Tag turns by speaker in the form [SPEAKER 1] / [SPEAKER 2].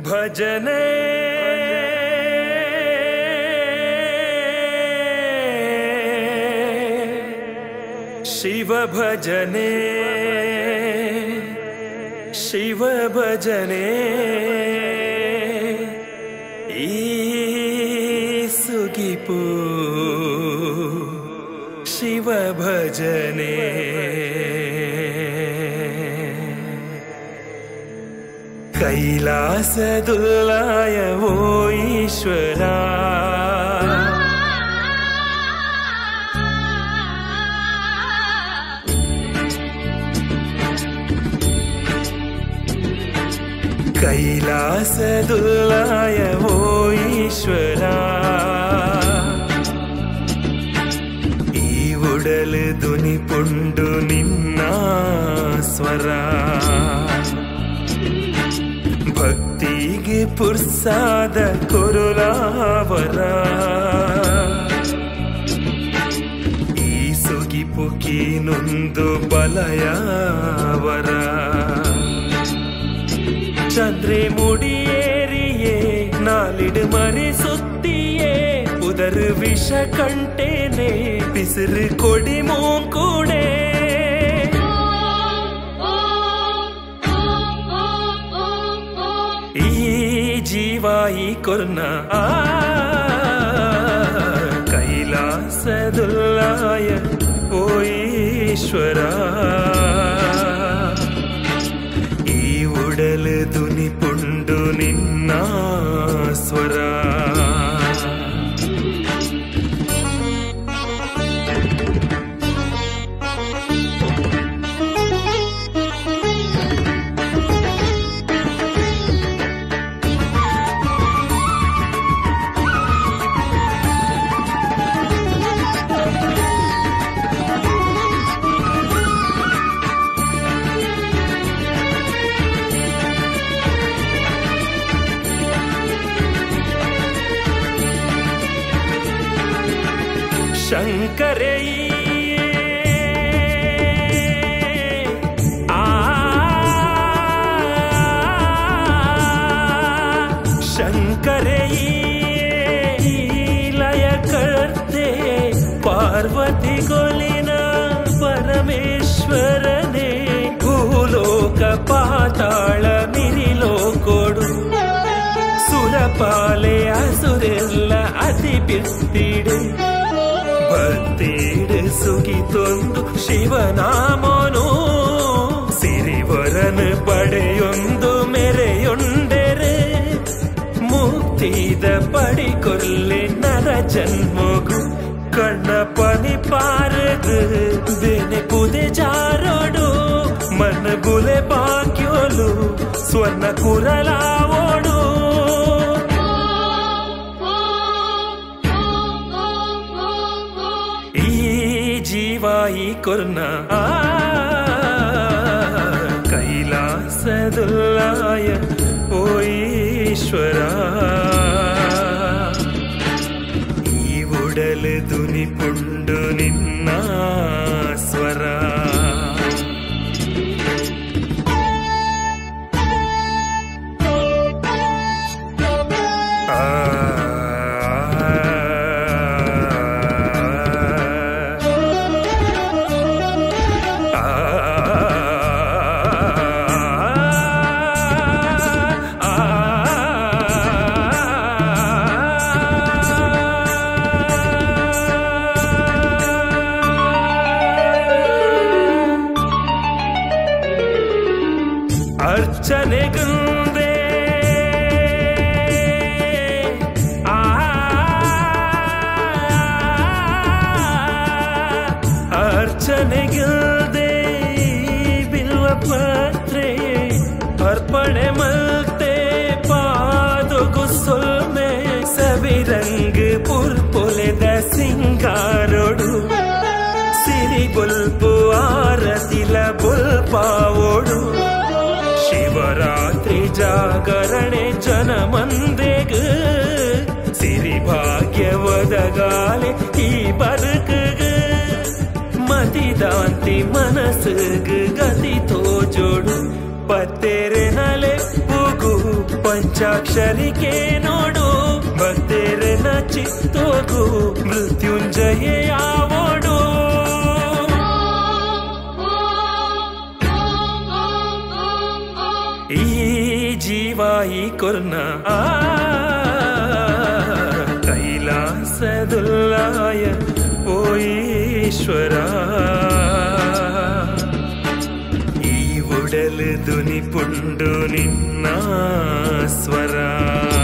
[SPEAKER 1] भजने शिव भजने शिव भजने सुगिपु शिव भजने कैलासदुल्लाय वो ईश्वरा कैलासदुल्लाय वो ईश्वरा ಈ ಉಡಲು ದುನಿಪುಂಡು ನಿನ್ನ ಸ್ವರ ಭಕ್ತಿಗೆ ಪುರ್ಸಾದ ಕೊರುಲಾವರ ಈ ಸುಗಿಪುಕಿ ನೊಂದು ಬಲಯಾವರ ಚಂದ್ರೆ ಮುಡಿಯೇರಿಯೇ ನಾಲಿಡು ಮರೆಸುತ್ತೀಯೇ ಉದರ ವಿಷ ಕಂಟೇನೆ ಬಿಸಿರು ಕೊಡಿ ಮೂಂಕೂಡೆ ಈ ಜೀವಾಯಿ ಕೊರ್ನ ಕೈಲಾಸದುಲ್ಲಾಯ ಓ ಈಶ್ವರ ಈ ಉಡಲು ದುನಿಪುಂಡು ನಿನ್ನ ಸ್ವರ शंकरे शंकरे लय करते पार्वती गोलिन परमेश्वरने भूलोक पाताಳ मिरिलोकोडु सुरपाले असुरेल्ल अति बिर्तिडु ಭಕ್ತಿಡು ಸುಗಿತೊಂದು ಶಿವನಾಮನು ಸಿರಿವರನ ಪಡೆಯೊಂದು ಮೆರೆಯೊಂಡೆರೆ ಮುಕ್ತಿದ ಪಡಿಕೊರ್ಲೆ ನರ ಜನ್ಮಗು ಕಣ್ಣ ಪನಿ ಪಾರದು ಬೇನೆ ಪುದೆ ಜಾರೋಡು ಮನ ಬುಲೆ ಬಾಕ್ಯೋಲು ಸ್ವರ್ಣ ಕುರಲಾವೋಡು जीवाई कुर्ना कैलासदुल्लाय ओ ईश्वरा ಈ ಉಡಲು ದುನಿಪುಂಡು ನಿನ್ನ ಸ್ವರ अर्चनेगुंदे अर्चनेगुंदे बिल्व पत्रे अर्पणे मलते पादोगु सोल्मे सभी रंग पुर्पुले द सिंगारोडु सिरी बुल्पु आरतिल बुल्पावोडु शिवरात्रि जागरणे जन मंदेग सिरि भाग्य वदगाले ई बदकग मतिदांति मनसग गति तो जोडु पत्तेरे नले पुगु ಪಂಚಾಕ್ಷರಿಕೆ ನೋಡು ಭಕ್ತೇರನ ಚಿತ್ತೋಗು ಮೃತ್ಯುಂಜಯ ಯಾವೋಡು ಈ ಜೀವ ಈ ಕೊರ್ನ ಕೈಲಾಸದುಲ್ಲಾಯ ಓ ಈಶ್ವರ ಈ ಉಡಲು ದುನಿ ಪುಂಡು ನಿನ್ನ ಸ್ವರ